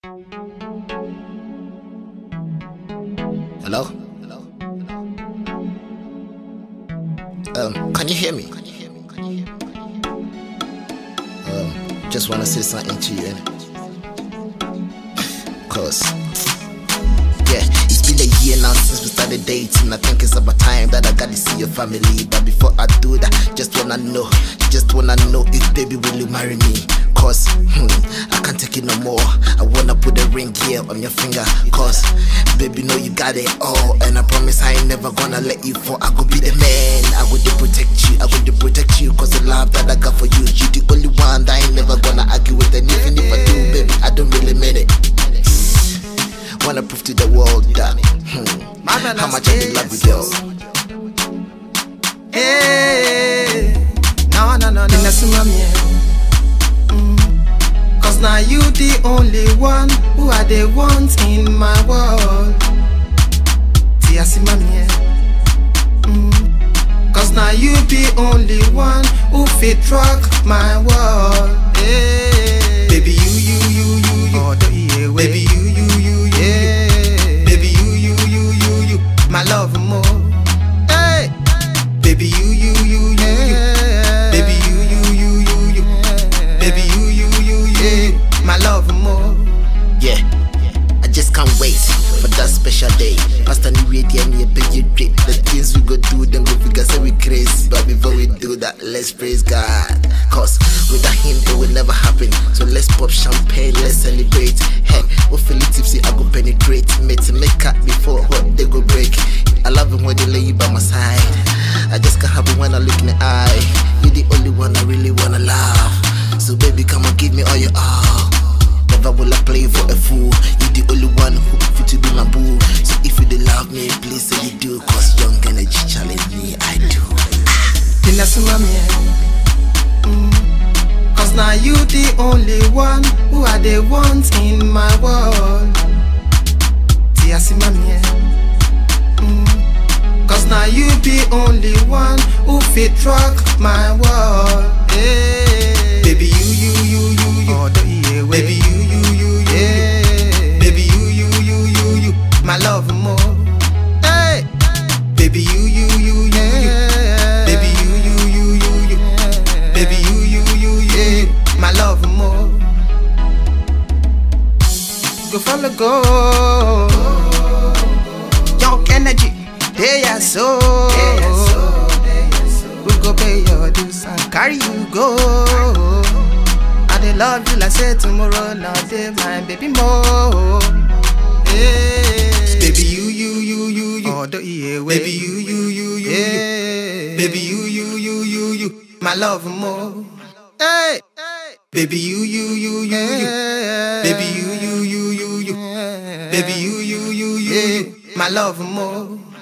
Hello? Can you hear me? Just wanna say something to you, cause yeah, it's been a year now since we started dating. I think it's about time that I gotta see your family. But before I do that, just wanna know if baby will you marry me? Cause I can't take it no more. I wanna put a ring here on your finger. Cause baby know you got it all, and I promise I ain't never gonna let you fall. I could be the man, I would protect you, cause the love that I got for you, you the only one that I ain't never gonna argue with. And even if I do, baby, I don't really mean it. Wanna prove to the world that how much I love you, girl. Hey, no. Cause now you the only one who are the ones in my world. Cause now you the only one who fit rock my world. Hey. Baby you, oh, baby you, yeah. Baby you, my love more. Hey, baby you, yeah. Baby you, baby you, yeah. My love more. Yeah, I just can't wait for that special day. Pastor New Radio and your baby drip. The things we go do, then go figure say we crazy. But before we do that, let's praise God. Cause without him it will never happen. So let's pop champagne, let's celebrate. Hey, hopefully tipsy I go penetrate. Mate to make up before what they go break. I love it when they lay you by my side. I just can't have it when I look in the eye. You're the only one I really wanna love. So baby come on, give me all your all. Never will I play for a fool. You the only one who fit to be my boo. So if you do love me, please say you do. Cause Young Energy challenge me, I do. Cause now you the only one who are the ones in my world. Cause now you the only one who fit rock my world. Hey. Baby you, oh, baby you, yeah. Baby you, my love more. Hey, baby you, yeah. Baby you, baby you, yeah. My love more. Go follow go. Young Energy, they are so. We go pay your dues and carry you go. I love you like say tomorrow, now day my baby more. Hey. Baby you, oh, baby you, yeah. Baby you, my love more. Hey, baby you, yeah. Baby you, baby you, yeah. My love more.